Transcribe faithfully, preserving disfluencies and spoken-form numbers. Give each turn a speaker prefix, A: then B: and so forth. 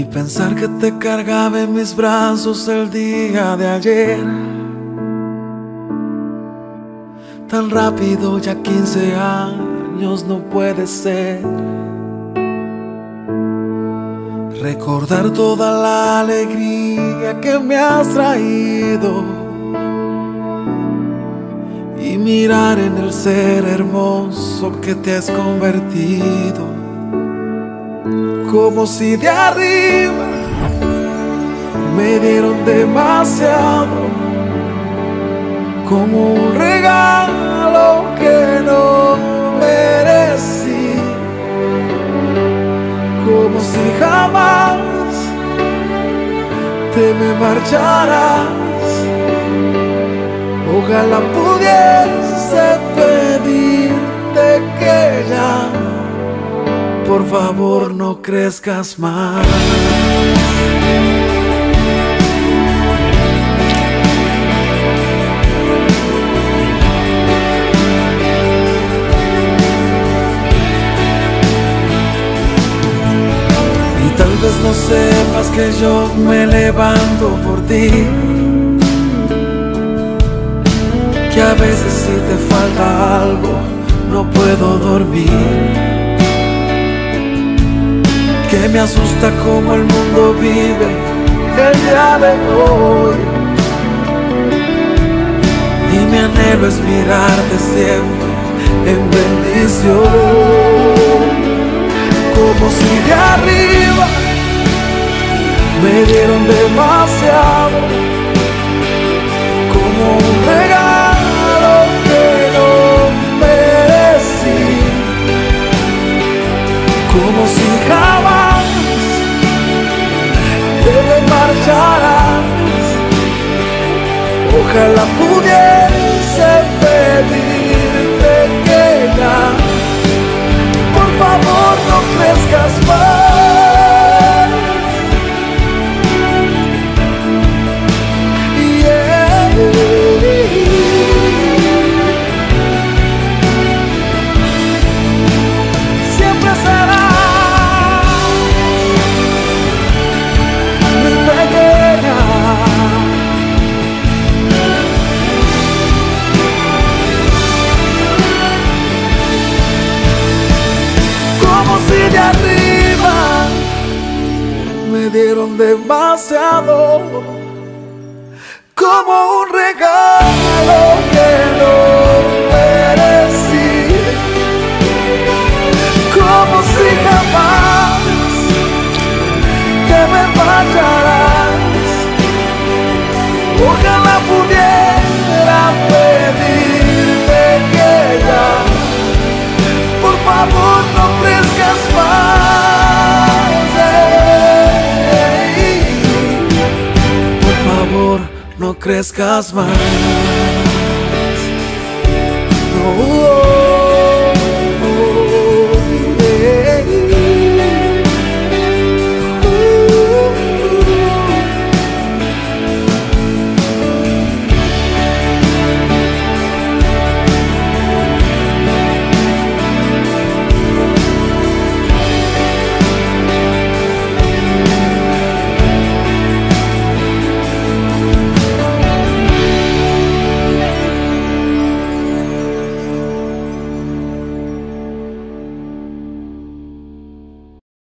A: Pensar que te cargaba en mis brazos el día de ayer, tan rápido, ya quince años no puede ser. Recordar toda la alegría que me has traído y mirar en el ser hermoso que te has convertido, como si de arriba me dieron demasiado, como un regalo que no merecí, como si jamás te me marcharas. Ojalá pudiese pedirte que ya, por favor, no crezcas más. Y tal vez no sepas que yo me levanto por ti, que a veces si te falta algo no puedo dormir, que me asusta cómo el mundo vive el día de hoy, y mi anhelo es mirarte siempre en bendición, como si de arriba me dieron demasiado, como un regalo que no merecí, como si jamás te me marcharás. Ojalá pudiese pedirte que ya, por favor, no crezcas más. Yeah. Siempre será mi pequeña, como si de arriba me dieron demasiado, como un regalo que no merecí, como si jamás te me marcharás. Ojalá pudiera pedirte que ya, por favor, no crezcas más. Ey. Por favor, no crezcas más. No.